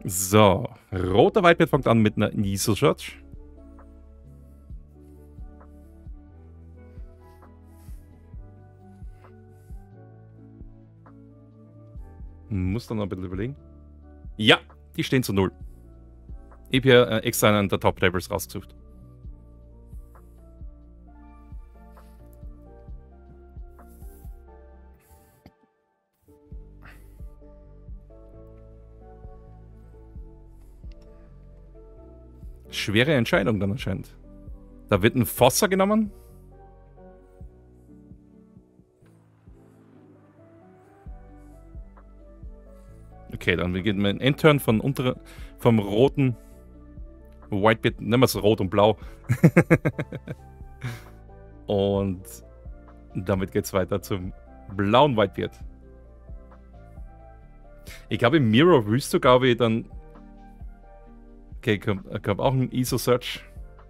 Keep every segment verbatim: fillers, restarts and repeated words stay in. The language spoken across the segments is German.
So, roter Whitebeard fängt an mit einer Iso Search. Muss dann noch ein bisschen überlegen. Ja, die stehen zu null. Ich habe hier äh, extra einen der Top Tables rausgesucht. Schwere Entscheidung dann anscheinend. Da wird ein Fosser genommen. Okay, dann beginnt mein Endturn von unter, vom roten Whitebeard, nennen wir es rot und blau. Und damit geht es weiter zum blauen Whitebeard. Ich glaube, im Mirror Wüste, glaube ich, dann. Okay, ich habe auch einen Iso Search.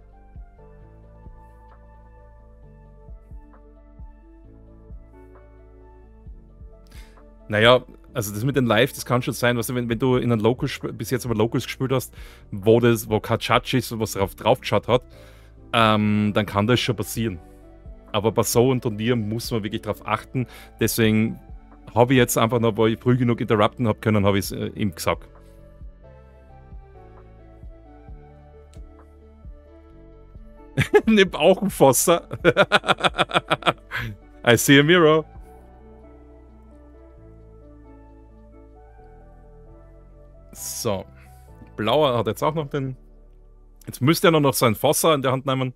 Naja, also das mit den Live, das kann schon sein, weißt du, wenn, wenn du in einem Local bis jetzt aber Locals gespielt hast, wo das, wo kein Judge ist, was drauf, drauf geschaut hat, ähm, dann kann das schon passieren. Aber bei so einem Turnier muss man wirklich darauf achten. Deswegen habe ich jetzt einfach noch, weil ich früh genug interrupten habe können, habe ich es äh, ihm gesagt. Nimm auch einen Fosser. I see a mirror. So. Blauer hat jetzt auch noch den. Jetzt müsste er noch seinen Fosser in der Hand nehmen.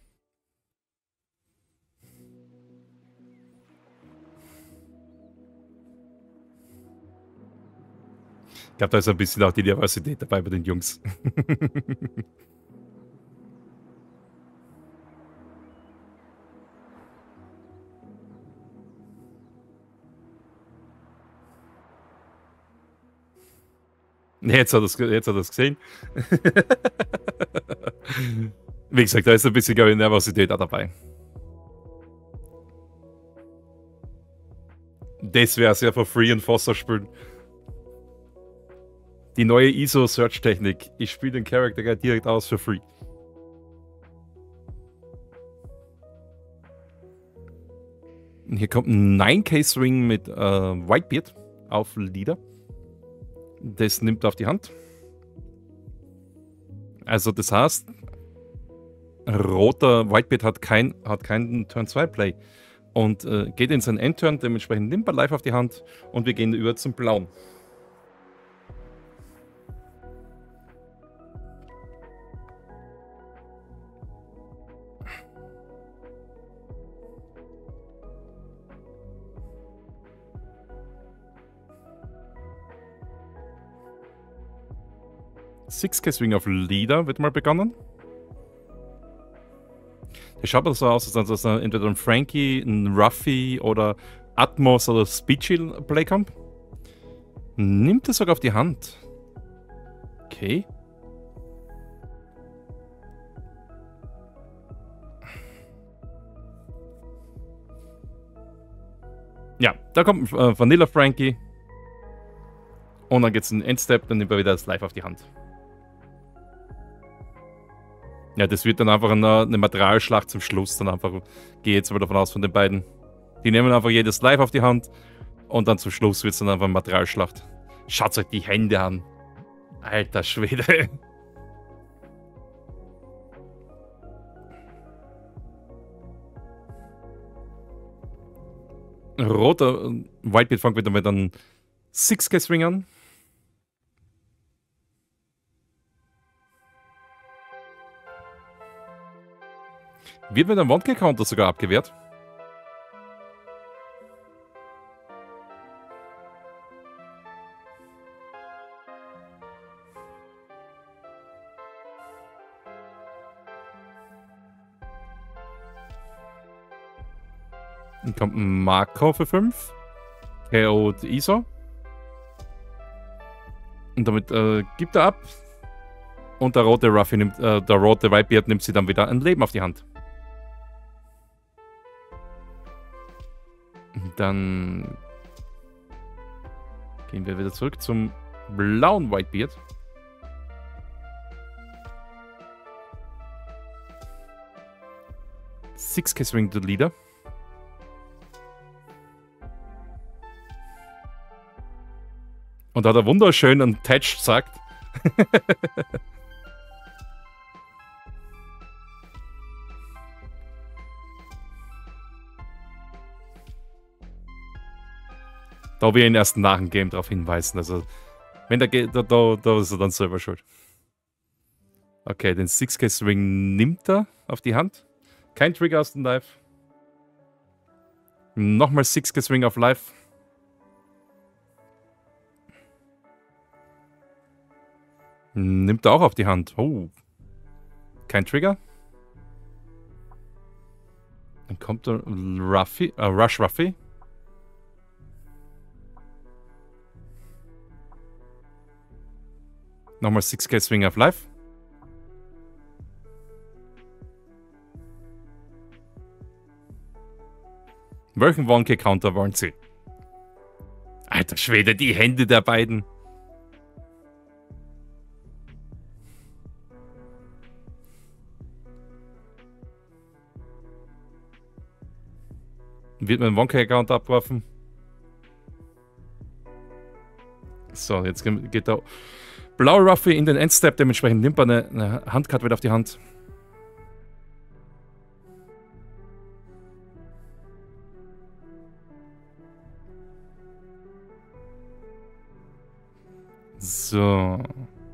Ich glaube, da ist ein bisschen auch die Diversität dabei bei den Jungs. Jetzt hat er jetzt hat es gesehen. Wie gesagt, da ist ein bisschen, glaube ich, Nervosität auch dabei. Das wäre sehr for free und Fosser spielen. Die neue Iso-Search-Technik. Ich spiele den Charakter direkt aus for free. Hier kommt ein nine K Swing mit äh, Whitebeard auf Leader. Das nimmt er auf die Hand. Also das heißt, roter Whitebeard hat kein hat keinen Turn zwei Play und äh, geht in seinen Endturn, dementsprechend nimmt er live auf die Hand und wir gehen über zum blauen. six K Swing auf Leader wird mal begonnen. Der schaut aber so aus, als er entweder ein Frankie, ein Ruffy oder Atmos oder Speechy Play kommt. Nimmt er sogar auf die Hand. Okay. Ja, da kommt äh, Vanilla Frankie. Und dann geht es in Endstep, dann nimmt er wieder das Live auf die Hand. Ja, das wird dann einfach eine, eine Materialschlacht zum Schluss. Dann einfach, gehe jetzt mal davon aus von den beiden. Die nehmen einfach jedes Live auf die Hand und dann zum Schluss wird es dann einfach eine Materialschlacht. Schaut euch die Hände an. Alter Schwede. Roter Whitebeard fängt wieder mit einem six K Swing an. Wird mit einem one K Counter sogar abgewehrt. Dann kommt ein Marco für fünf. K O'd Iso. Und damit äh, gibt er ab. Und der rote Ruffy nimmt, äh, der rote Whitebeard nimmt sie dann wieder ein Leben auf die Hand. Dann gehen wir wieder zurück zum blauen Whitebeard. six K Swing to Leader. Und da hat er wunderschön einen Touch gesagt. Da will ich ihn erst nach dem Game darauf hinweisen. Also, wenn der geht, da, da, da ist er dann selber schuld. Okay, den six K Swing nimmt er auf die Hand. Kein Trigger aus dem Live. Nochmal six K Swing auf Live. Nimmt er auch auf die Hand. Oh. Kein Trigger. Dann kommt der Ruffy, äh, Rush Ruffy. Nochmal six K Swing auf Live. Welchen one K Counter wollen Sie? Alter Schwede, die Hände der beiden. Wird mein one K Counter abgeworfen? So, jetzt geht der blaue Ruffy in den Endstep, dementsprechend nimmt er eine, eine Handcard wieder auf die Hand. So.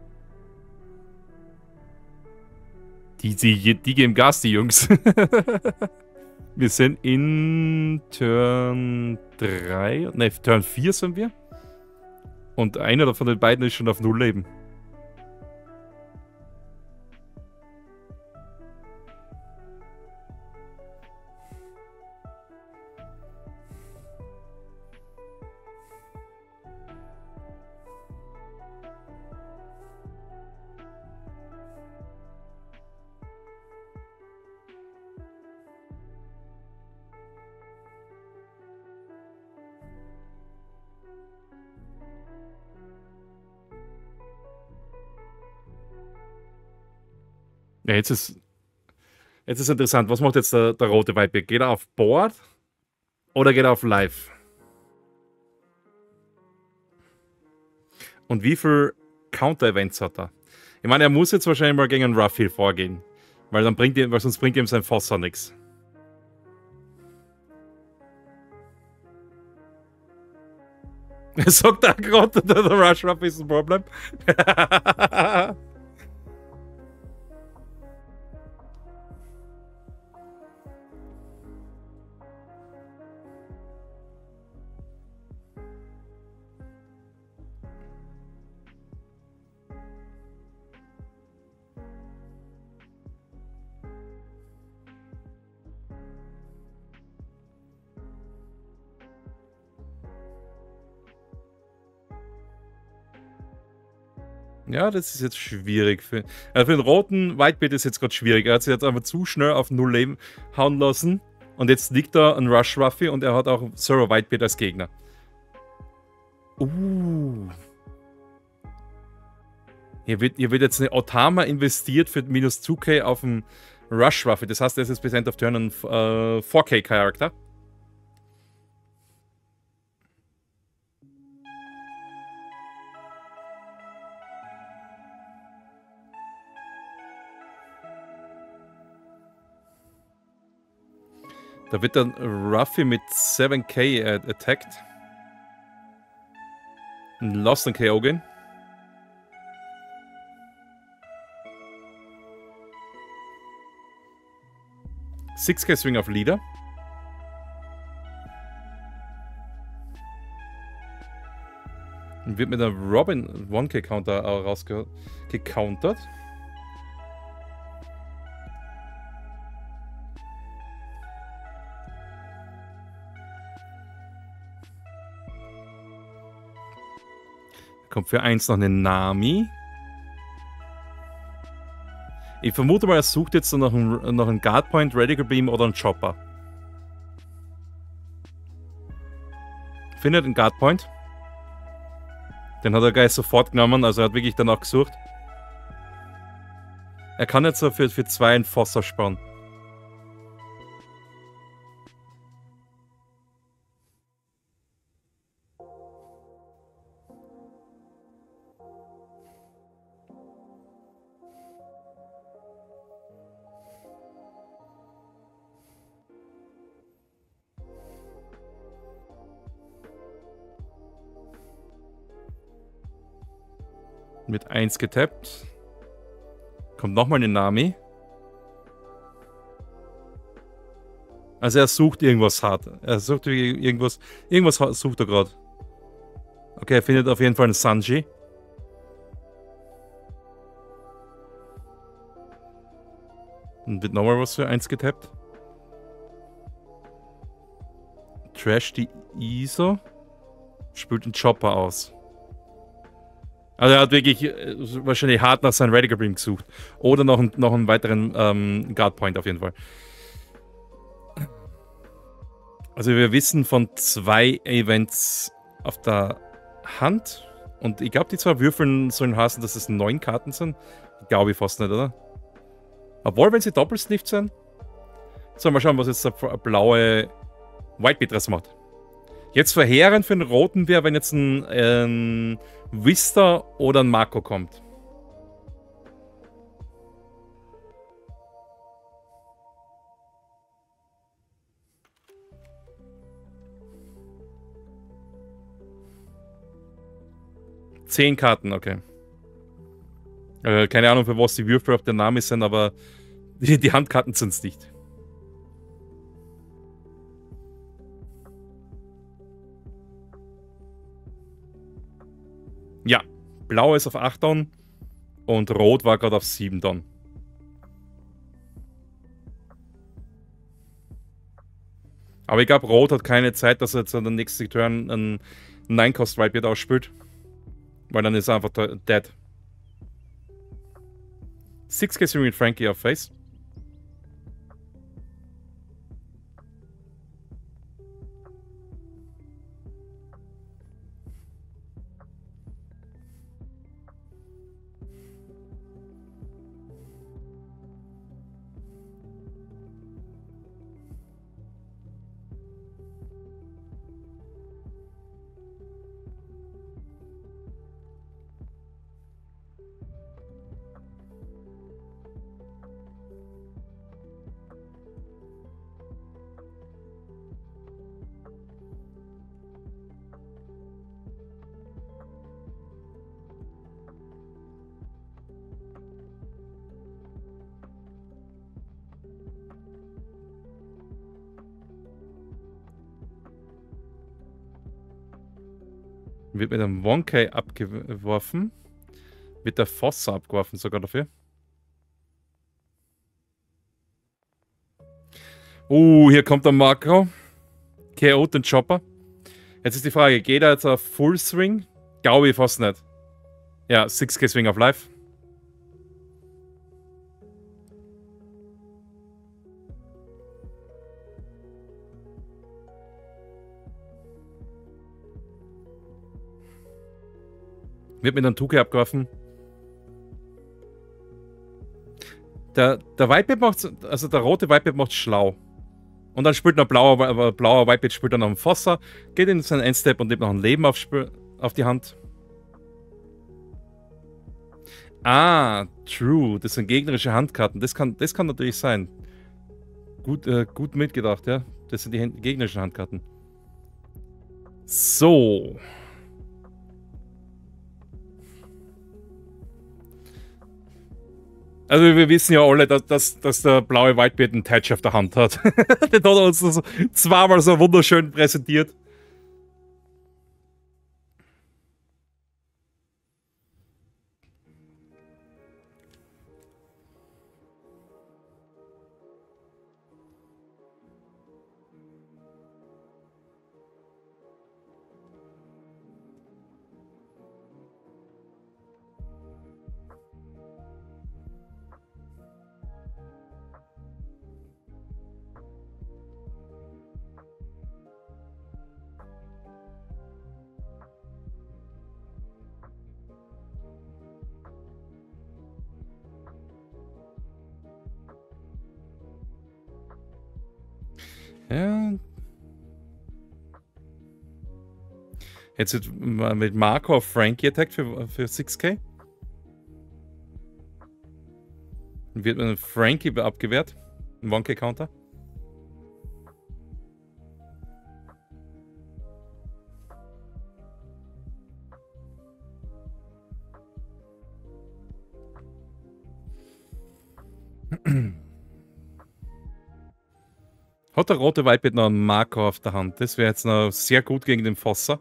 Die, die, die geben Gas, die Jungs. Wir sind in Turn drei. Ne, Turn vier sind wir. Und einer von den beiden ist schon auf null Leben. Ja, jetzt ist, jetzt ist interessant. Was macht jetzt der, der rote Whitebeard? Geht er auf Board oder geht er auf Live? Und wie viel Counter-Events hat er? Ich meine, er muss jetzt wahrscheinlich mal gegen einen Ruffy vorgehen. Weil, dann bringt ihm, weil sonst bringt ihm sein Fossa nichts. Sagt er gerade, der Rush Ruffy ist ein Problem. Ja, das ist jetzt schwierig. Für, also für den roten Whitebeard ist jetzt gerade schwierig. Er hat sich jetzt einfach zu schnell auf null Leben hauen lassen. Und jetzt liegt da ein Rush Ruffy und er hat auch Zero Whitebeard als Gegner. Uh. Hier wird, hier wird jetzt eine Otama investiert für minus zwei K auf den Rush Ruffy. Das heißt, er ist jetzt bis End of Turn ein äh, vier K Charakter. Da wird dann Ruffy mit sieben K attacked. Lost ein K O gehen. six K Swing auf Leader. Und wird mit der Robin one K Counter rausgecountert. Kommt für eins noch eine Nami. Ich vermute mal, er sucht jetzt noch einen, noch einen Guard Point, Radical Beam oder einen Chopper. Findet einen Guard Point. Den hat er gleich sofort genommen, also er hat wirklich danach gesucht. Er kann jetzt so für, für zwei einen Fossa sparen. Mit eins getappt. Kommt nochmal eine Nami. Also er sucht irgendwas hart. Er sucht irgendwas. Irgendwas sucht er gerade. Okay, er findet auf jeden Fall einen Sanji. Und wird nochmal was für eins getappt. Trash die I S O. Spült den Chopper aus. Also er hat wirklich äh, wahrscheinlich hart nach seinem Radical Beam gesucht. Oder noch, ein, noch einen weiteren ähm, Guard Point auf jeden Fall. Also wir wissen von zwei Events auf der Hand. Und ich glaube, die zwei Würfeln sollen heißen, dass es neun Karten sind. Glaube ich fast nicht, oder? Obwohl, wenn sie doppelsniffed sind. So, mal schauen, was jetzt der blaue Whitebeard draus macht. Jetzt verheerend für den roten wäre, wenn jetzt ein, ein Vista oder ein Marco kommt. Zehn Karten, okay. Äh, keine Ahnung, für was die Würfel auf der Name sind, aber die, die Handkarten sind es nicht. Ja, blau ist auf acht down und rot war gerade auf sieben down. Aber ich glaube, rot hat keine Zeit, dass er jetzt an der nächsten Turn einen nine-Cost-Whitebeard ausspielt. Weil dann ist er einfach dead. six K mit Frankie auf Face. Wird mit einem Wonkai abgeworfen. Wird der Fossa abgeworfen sogar dafür. Oh, hier kommt der Marco. K O den Chopper. Jetzt ist die Frage, geht er jetzt auf Full Swing? Glaube ich fast nicht. Ja, six K Swing auf Live. Wird mit einem two K abgeworfen. Der, der Whitebeard macht, also der rote Whitebeard macht schlau. Und dann spielt ein blauer, blauer Whitebeard spielt dann noch einen Fossa, geht in seinen Endstep und nimmt noch ein Leben auf, auf die Hand. Ah, true. Das sind gegnerische Handkarten. Das kann, das kann natürlich sein. Gut, äh, gut mitgedacht, ja. Das sind die gegnerischen Handkarten. So. Also wir wissen ja alle, dass, dass, dass der blaue Whitebeard einen Touch auf der Hand hat. Den hat er uns so zweimal so wunderschön präsentiert. Ja. Jetzt wird mit Marco auf Frankie attackt für, für six K. Dann wird mit Frankie abgewehrt. Ein one K Counter. Hat der rote Whitebait noch einen Marker auf der Hand? Das wäre jetzt noch sehr gut gegen den Fosser.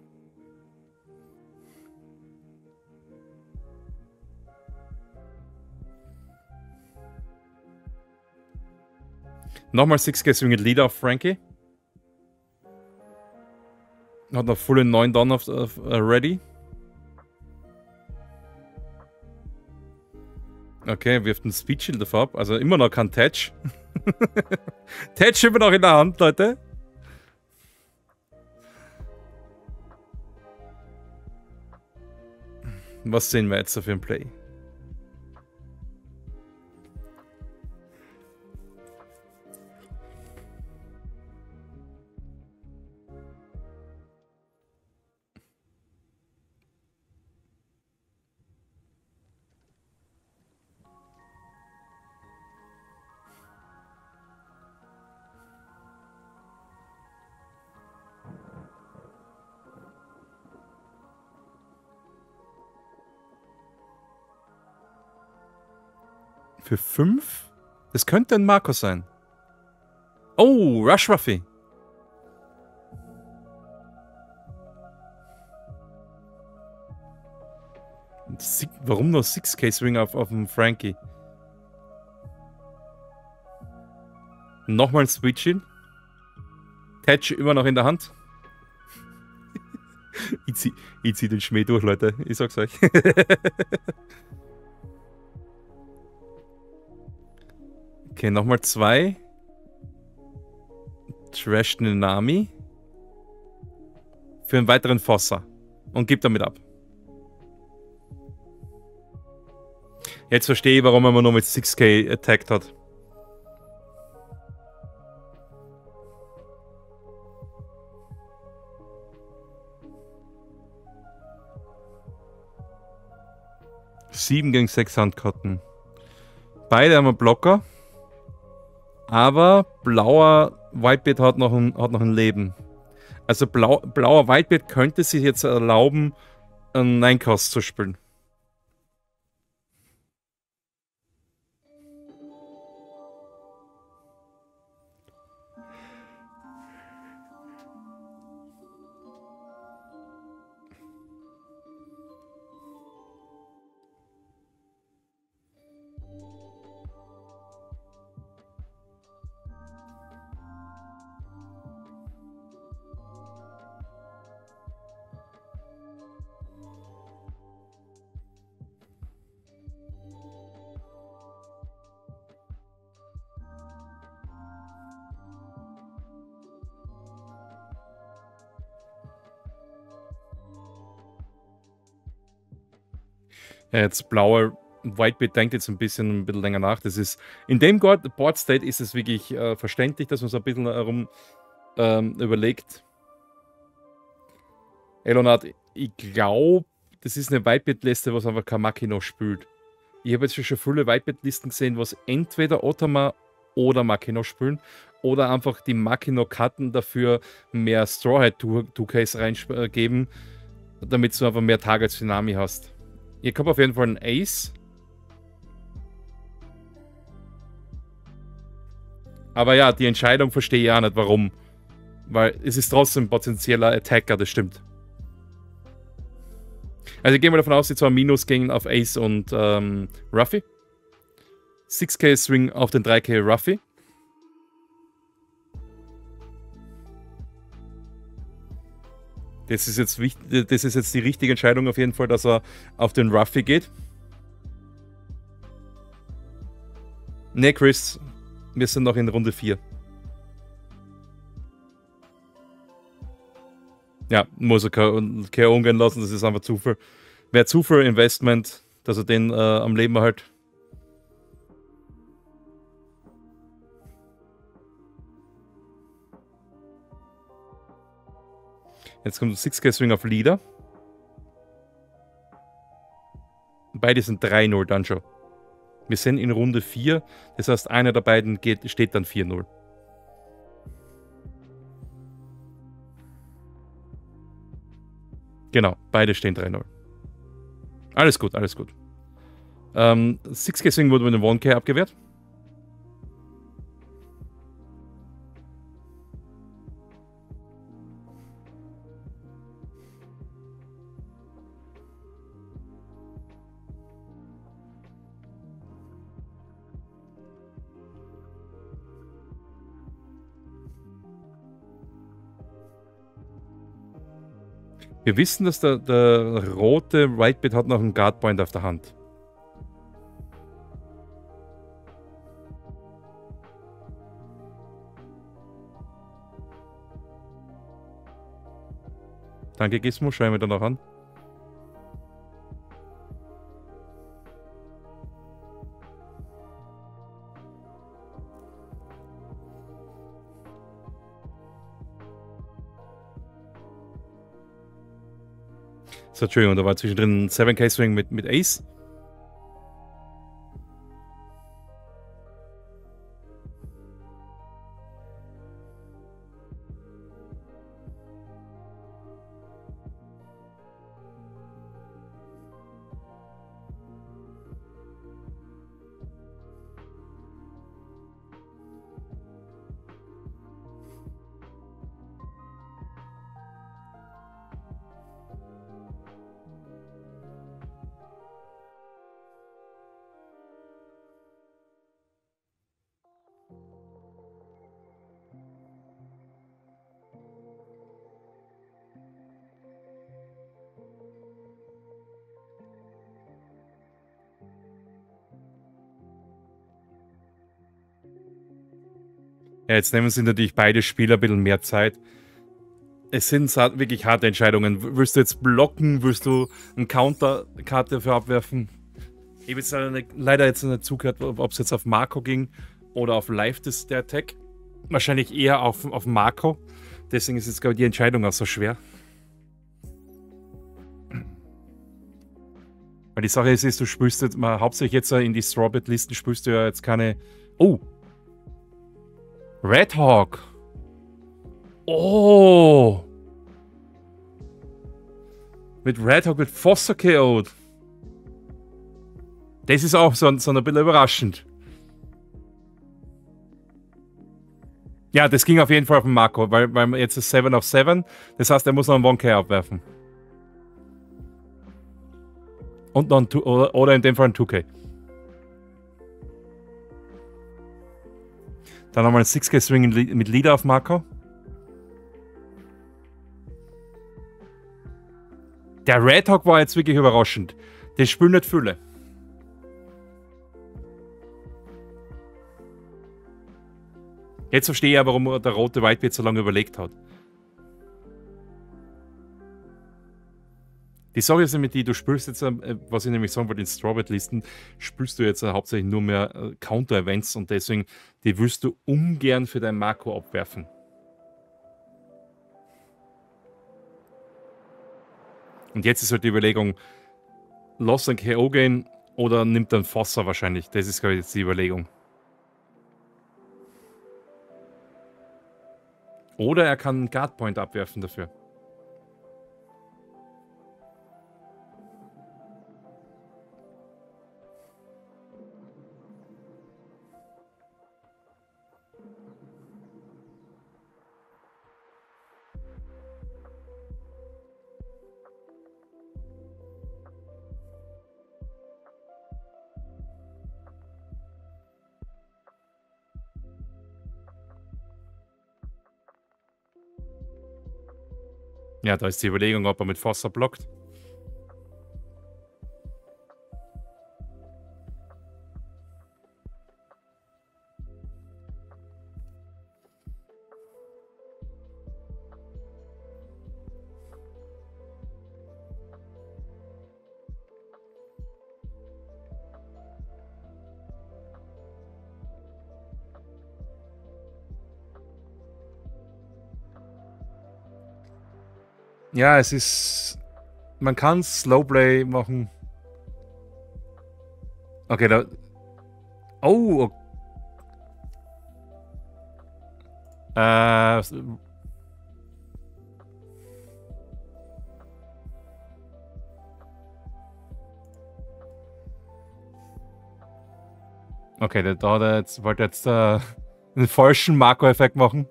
Nochmal six K Swinged Leader auf Frankie. Hat noch volle neun Down auf, auf uh, ready. Okay, wirft einen Speed Shield auf ab. Also immer noch kein Touch. Touch immer noch in der Hand, Leute. Was sehen wir jetzt für ein Play? Für fünf? Das könnte ein Marco sein. Oh, Rush Ruffy. Warum nur six K Swing auf, auf dem Frankie? Nochmal ein Switch-In. Touch immer noch in der Hand. ich, zieh, ich zieh den Schmäh durch, Leute. Ich sag's euch. Okay, nochmal zwei. Trash Nami. Für einen weiteren Fosser. Und gibt damit ab. Jetzt verstehe ich, warum er nur mit six K attacked hat. sieben gegen sechs Handkarten. Beide haben wir Blocker. Aber blauer Whitebait hat noch ein, hat noch ein Leben. Also blau, blauer Whitebait könnte sich jetzt erlauben, einen Nine-Cost zu spielen. Ja, jetzt blauer Whitebait denkt jetzt ein bisschen, ein bisschen länger nach. Das ist, in dem Board State ist es wirklich äh, verständlich, dass man so ein bisschen herum ähm, überlegt. Elonard, ich glaube, das ist eine Whitebait-Liste, was einfach kein Makino spielt. Ich habe jetzt schon viele Whitebait-Listen gesehen, was entweder Otama oder Makino spielen oder einfach die Makino-Karten dafür mehr Strawhead two Ks reingeben, damit du einfach mehr Targets für Nami hast. Ich habe auf jeden Fall einen Ace. Aber ja, die Entscheidung verstehe ich auch nicht, warum. Weil es ist trotzdem ein potenzieller Attacker, das stimmt. Also gehen wir davon aus, die zwei Minus gingen auf Ace und ähm, Ruffy. six K Swing auf den drei K Ruffy. Das ist, jetzt wichtig, das ist jetzt die richtige Entscheidung auf jeden Fall, dass er auf den Ruffy geht. Ne, Chris, wir sind noch in Runde vier. Ja, muss er keine umgehen lassen, das ist einfach zu viel. Wäre zu viel Investment, dass er den äh, am Leben erhält. Jetzt kommt ein six K Swing auf Leader. Beide sind drei null dann schon. Wir sind in Runde vier, das heißt, einer der beiden geht, steht dann vier null. Genau, beide stehen drei null. Alles gut, alles gut. Ähm, six K Swing wurde mit einem one K abgewehrt. Wir wissen, dass der, der rote Whitebeard hat noch einen Guardpoint auf der Hand. Danke, Gizmo, schau ich mir dann noch an. So, Entschuldigung, da war zwischendrin ein seven K Swing mit, mit Ace. Ja, jetzt nehmen sie natürlich beide Spieler ein bisschen mehr Zeit. Es sind wirklich harte Entscheidungen. Willst du jetzt blocken? Willst du eine Counterkarte dafür abwerfen? Ich habe jetzt leider jetzt nicht zugehört, ob es jetzt auf Marco ging oder auf Live das, der Attack. Wahrscheinlich eher auf, auf Marco. Deswegen ist jetzt, glaube ich, die Entscheidung auch so schwer. Weil die Sache ist, ist du spielst jetzt mal hauptsächlich jetzt in die Strawbet-Listen spielst du ja jetzt keine... Oh! Red Hawk! Oh! Mit Red Hawk wird Foster K O'd. Das ist auch so, so ein bisschen überraschend. Ja, das ging auf jeden Fall auf den Marco, weil, weil jetzt ist seven auf seven. Das heißt, er muss noch einen one K abwerfen. Und noch ein two, oder, oder in dem Fall ein two K. Dann haben wir einen six K Swing mit Leader auf Marco. Der Red Hawk war jetzt wirklich überraschend. Das Spiel nicht viele. Jetzt verstehe ich ja, warum der rote Whitebeard so lange überlegt hat. Die Sache ist nämlich die, du spielst jetzt, was ich nämlich sagen wollte, in Strawbet-Listen, spielst du jetzt hauptsächlich nur mehr Counter-Events und deswegen, die willst du ungern für dein Marco abwerfen. Und jetzt ist halt die Überlegung, lass ein K O gehen oder nimmt ein Fosser wahrscheinlich. Das ist, glaube ich, jetzt die Überlegung. Oder er kann einen Guardpoint abwerfen dafür. Ja, da ist die Überlegung, ob er mit Fosser blockt. Ja, es ist... Man kann Slowplay machen. Okay, da... Oh! Äh... Okay, der da hat er jetzt, wollte jetzt äh, einen falschen Marco-Effekt machen.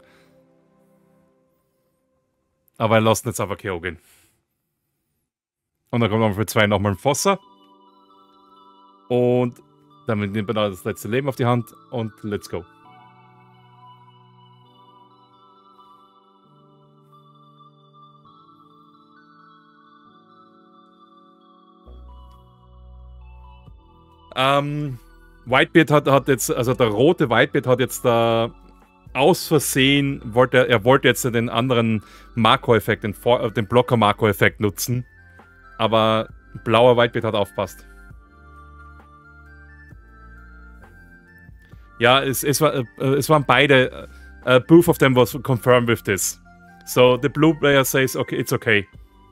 Aber er lässt jetzt einfach K O gehen. Und dann kommt noch für zwei nochmal ein Fosser. Und damit nimmt er das letzte Leben auf die Hand und let's go. Ähm, Whitebeard hat, hat jetzt, also der rote Whitebeard hat jetzt da aus Versehen, wollte, er wollte jetzt den anderen Marco-Effekt, den, den Blocker-Marco-Effekt nutzen. Aber blauer Whitebeard hat aufpasst. Ja, es, es, war, äh, es waren beide, uh, both of them was confirmed with this. So the blue player says, okay, it's okay.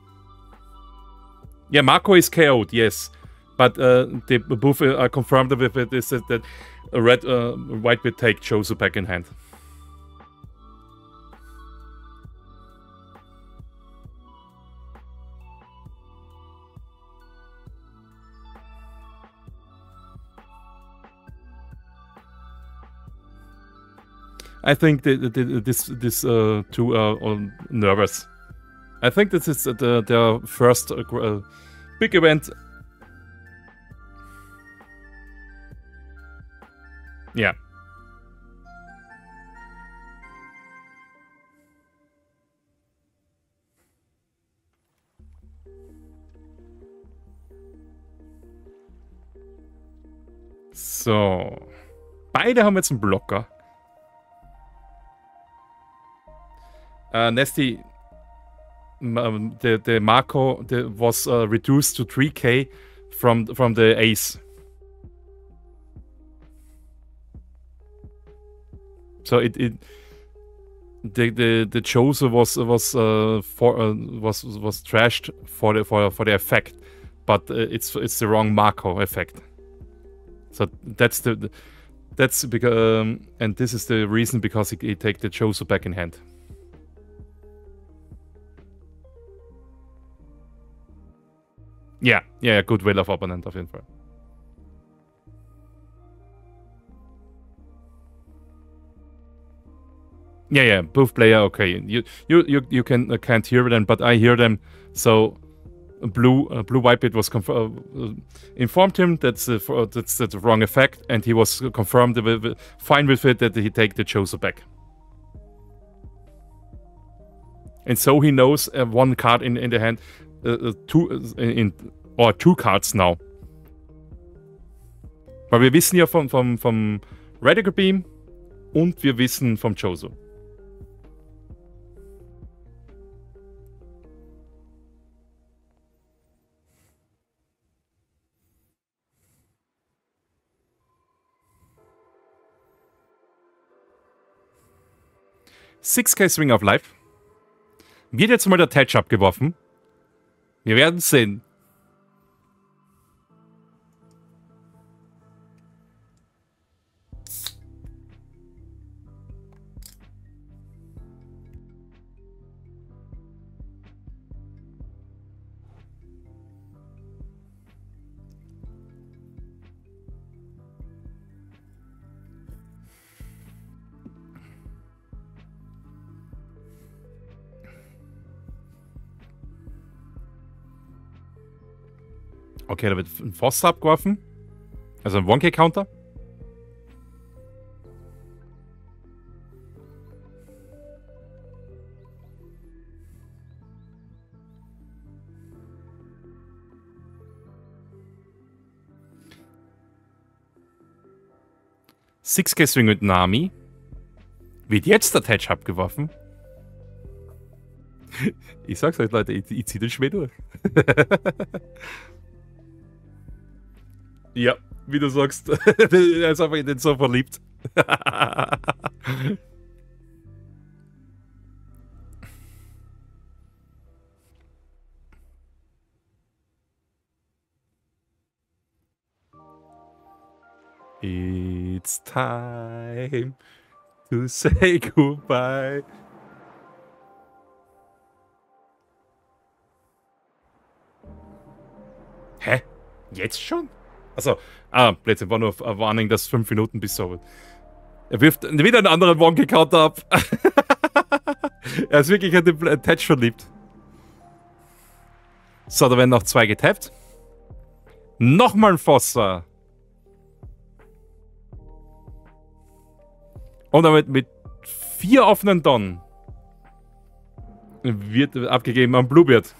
Yeah, Marco is K O'd, yes. But uh, they both are confirmed with it is that, that a red uh, Whitebeard take Chozo back in hand. I think that, that this this uh, two are nervous. I think this is the, their first uh, big event. Yeah. So. Beide haben jetzt einen Blocker. Uh, Nasty, um, the the Marco the, was uh, reduced to three K from from the ace. So it it the the the Chozo was was uh, for uh, was was trashed for the for for the effect, but uh, it's it's the wrong Marco effect. So that's the, the that's because um, and this is the reason because he, he take the Chozo back in hand. Ja, ja, ja, gut Will of Opponent auf jeden Fall. Yeah, yeah, both player okay. You you you you can uh, can't hear them, but I hear them. So blue uh, blue Whitebeard was conf uh, informed him that's uh, for, that's that's the wrong effect, and he was confirmed with, with, fine with it that he take the Chozo back. And so he knows uh, one card in in the hand. Uh, two uh, in or two cards now. Weil wir wissen ja vom, vom, vom Radical Beam und wir wissen vom Chozo. six K Swing of Life. Wird jetzt mal der Touch abgeworfen? Wir werden sehen. Okay, da wird ein Foster abgeworfen. Also ein One-K-Counter. six K Swing mit Nami. Wird jetzt der Touch abgeworfen? Ich sag's euch, Leute, ich, ich zieh den Schmäh durch. Ja, wie du sagst. Er ist einfach in den so verliebt. It's time to say goodbye. Hä? Jetzt schon? Achso, ah, Blödsinn, war nur ein Warning, dass fünf Minuten bis so. Er wirft wieder einen anderen Wonky-Counter ab. Er ist wirklich an den Touch verliebt. So, da werden noch zwei getappt. Nochmal ein Fossa. Und damit mit vier offenen Don wird abgegeben an Bluebeard.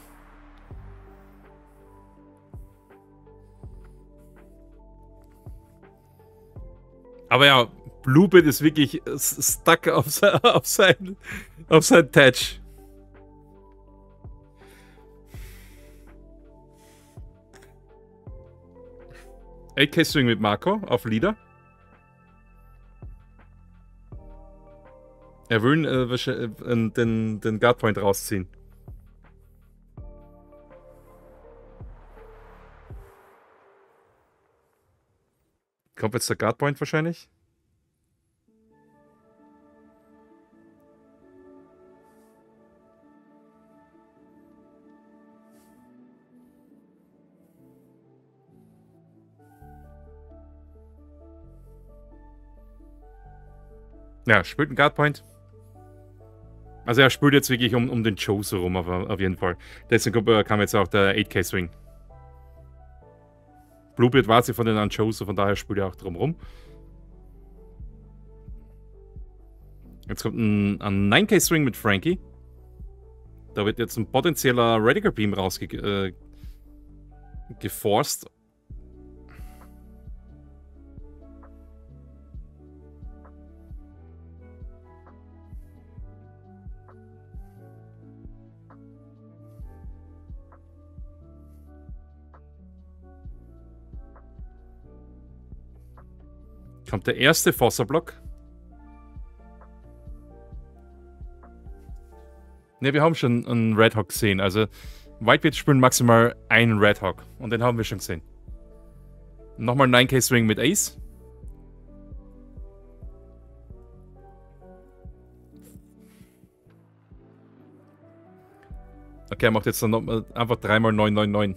Aber ja, Bluebird ist wirklich stuck auf sein, auf sein, auf sein Touch. acht K Swing mit Marco auf Leader. Er will äh, den, den Guard Point rausziehen. Kommt jetzt der Guard Point wahrscheinlich? Ja, spielt einen Guard Point. Also er spielt jetzt wirklich um, um den Joe so rum, auf, auf jeden Fall. Deswegen kam jetzt auch der acht K Swing. Bluebird war sie von den an Joe, so von daher spielt er auch drum rum. Jetzt kommt ein, ein neun K Swing mit Frankie. Da wird jetzt ein potenzieller Radical Beam rausgeforst. Äh, Kommt der erste Fossa-Block. Ne, wir haben schon einen Red Hawk gesehen. Also Whitebeard spielen maximal einen Red Hawk. Und den haben wir schon gesehen. Nochmal neun K Swing mit Ace. Okay, er macht jetzt dann noch, einfach dreimal neun neun neun.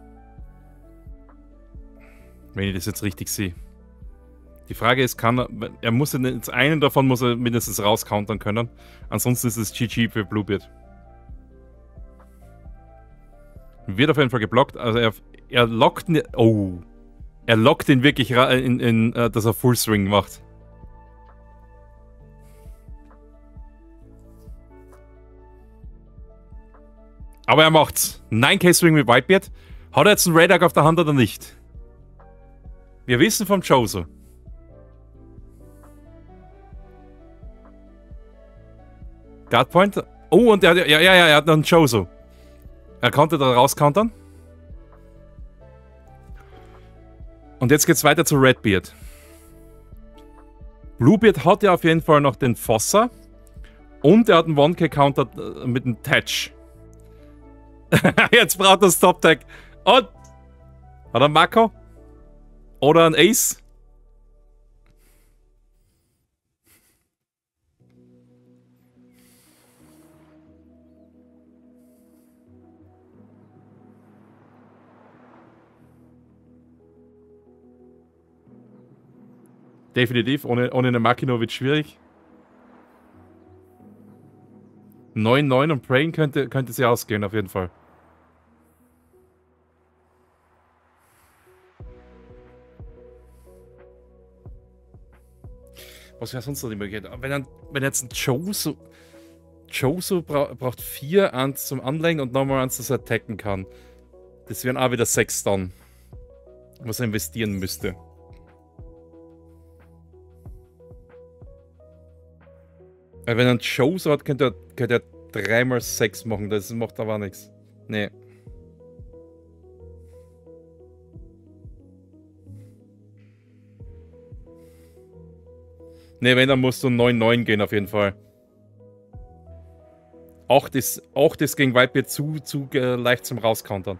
Wenn ich das jetzt richtig sehe. Die Frage ist, kann er, er muss jetzt einen davon muss er mindestens rauscountern können. Ansonsten ist es G G für Bluebird. Wird auf jeden Fall geblockt. Also er, er lockt, oh, er lockt ihn wirklich in, in, in, dass er Full Swing macht. Aber er macht's. neun K Swing mit Whitebeard. Hat er jetzt einen Red Hawk auf der Hand oder nicht? Wir wissen vom Joso. Guard Point. Oh, und er, ja, ja, ja, er hat noch einen Joso. Er konnte da rauscountern. Und jetzt geht's weiter zu Redbeard. Bluebeard hat ja auf jeden Fall noch den Fossa. Und er hat einen one K Counter mit dem Touch. Jetzt braucht er das Top-Tag. Und hat er Marco? Oder ein Ace? Definitiv, ohne, ohne eine Makino wird es schwierig. neun neun und Praying könnte, könnte sie ausgehen, auf jeden Fall. Was wäre sonst noch die Möglichkeit? Wenn, dann, wenn jetzt ein Joso... Joso bra braucht vier eins zum Anlegen und nochmal eins, das er attacken kann. Das wären auch wieder sechs dann. Was er investieren müsste. Weil wenn er einen Joso hat, könnte er, könnte er drei mal sechs machen. Das macht aber nichts. Nee. Nee, wenn, dann musst du neun neun gehen auf jeden Fall. Auch das, auch das gegen Whitebeard zu, zu äh, leicht zum Rauscountern.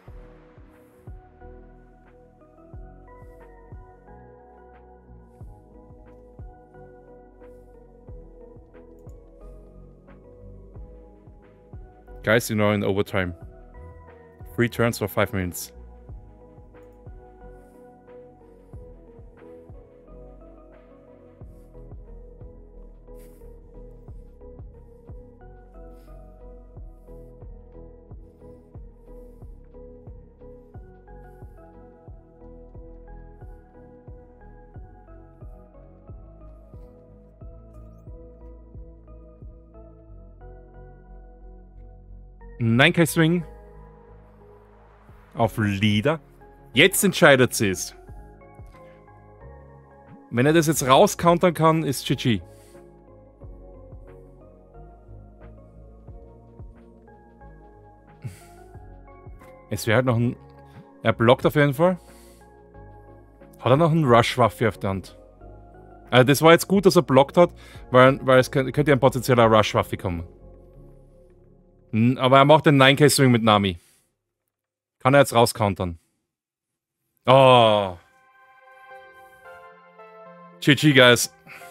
Guys, you know in overtime. Three turns for five minutes. neun K Swing auf Leader. Jetzt entscheidet sie es. Wenn er das jetzt rauscountern kann, ist G G. Es wäre halt noch ein... Er blockt auf jeden Fall. Hat er noch einen Rush-Waffe auf der Hand? Also das war jetzt gut, dass er blockt hat, weil, weil es könnte, könnte ja ein potenzieller Rush-Waffe kommen. Aber er macht den nine K Swing mit Nami. Kann er jetzt rauscountern. Oh. G G, guys.